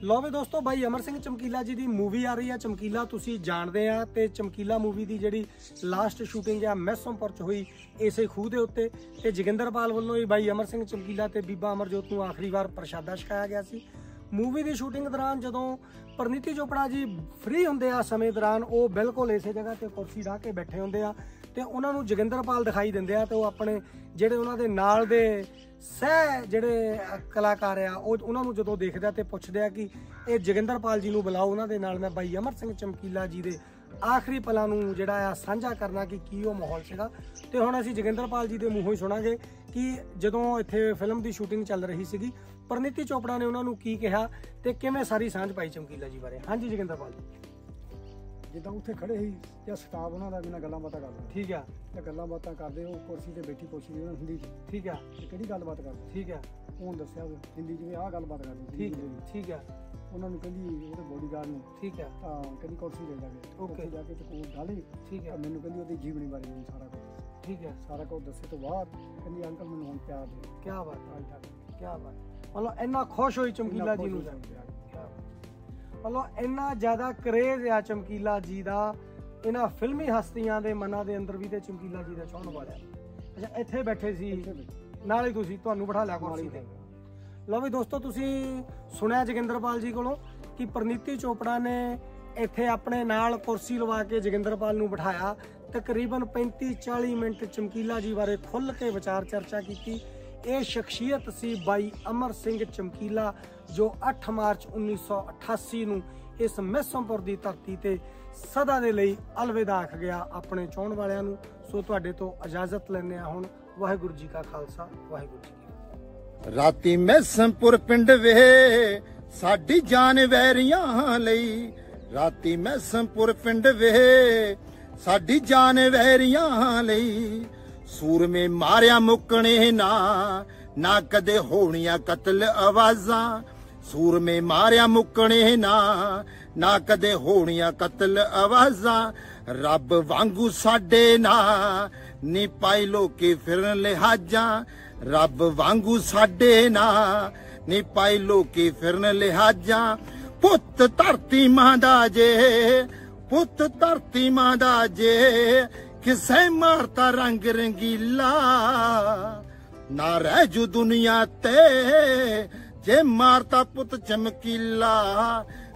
लो भी दोस्तों भाई अमर सिंह चमकीला जी की मूवी आ रही है। चमकीला तुसी जानते हैं ते चमकीला मूवी की जिहड़ी लास्ट शूटिंग है मैसमपुर च हुई इसे खूह के उत्ते ते जोगिंदरपाल वालों ही भाई अमर सिंह चमकीला ते बीबा अमरजोत नूं आखिरी बार प्रशादा छकाया गया सी। मूवी की शूटिंग दौरान जदों परनीति चोपड़ा जी फ्री होंदे आ समय दौरान वो बिल्कुल इस जगह ते कुर्सी ढा के बैठे होंदे आ ते उन्हां नूं जोगिंदरपाल दिखाई दिंदे आ ते वो अपने जिहड़े उन्हां दे नाल दे सह जिहड़े कलाकार आ उन्हां नूं जदों देखदे आ ते पुछदे आ कि ये जोगिंदरपाल जी नूं बुलाओ, उन्हां दे नाल मैं भाई अमर सिंह चमकीला जी दे आखिरी पलां नूं जिहड़ा आ साझा करना कि की वो माहौल सीगा। ते हुण असीं जोगिंदरपाल जी दे मूंहों ही सुणांगे कि जदों इत्थे फिल्म की शूटिंग चल रही सीगी परनीति चोपड़ा ने उन्होंने की कहा ते किवें सारी सांझ पाई चमकीला जी बारे। हाँ जी जोगिंदरपाल जी, जिद्दां उत्थे खड़े ही या स्टाफ उन्हां दा बिना गल्लां बातां करदा, ठीक है, ते गल्लां बातां करदे ओ कुर्सी ते बैठी पुछदी उन्हां हिंदी च, ठीक है, ते किहड़ी गल्लबात करदे, ठीक है, उन्होंने दस्सिया हिंदी च भी आह गल्लबात करदी, ठीक है, ठीक है, उन्होंने कहंदी ओहदे बॉडीगार्ड नूं, ठीक है, तां कहंदी कुर्सी ले जाके, ओके जाके ते कोल डाली, ठीक है, मैनूं कहंदी ओहदी जीवनी बारे मैनूं सारा कुछ, ठीक है, सारा कुछ दस्से तो बाद कहंदी अंकल मैनूं हुण प्यार दे। क्या बात है, क्या बात, मतलब इन्ना खुश होई चमकीला जी नूं, मतलब इन्ना ज्यादा क्रेज आ चमकीला जी दा इन्हां फिल्मी हस्तियां दे मनां दे अंदर भी ते चमकीला जी दा चाहण वाला। अच्छा इत्थे बैठे सी नाल ही तुसीं तुहानूं बिठा लिया कुर्सी ते। लो भी दोस्तों तुसीं सुनिया जोगिंदरपाल जी कोलों कि परनीति चोपड़ा ने इत्थे अपने नाल कुर्सी लवा के जोगिंदरपाल नूं बिठाया, तकरीबन 35-40 मिनट चमकीला जी बारे खुल के विचार चर्चा की। ये शख्सियत सी बाई अमर सिंह चमकीला जो 8 मार्च 1988 नूं इस मैसमपुर की धरती ते सदा दे लई अलविदा आख गया अपने चाहण वालियां नूं। सो तुहाडे तो इजाजत लैने आ हुण। वाहिगुरू जी का खालसा वाहिगुरू जी की। राती मैसमपुर पिंड वे साडी जान वैरियां लई, राती मैसमपुर पिंड वे साडी जान वैरियां लई, सूरमे मारिया मुकने ना कदे होनियां कतल आवाजां, सूरमे मारिया मुकने ना कदे होनियां कतल आवाजां, रब वांगू साडे ना नी पाई लोके फिरन लिहाजां, रब वांगू साडे ना नी पाई लोके फिरन लिहाजां, पुत धरती मां दा जे, पुत धरती मां दा जे, किसे मारता रंग रंगीला, ना रह जू दुनिया ते जे मारता पुत चमकीला,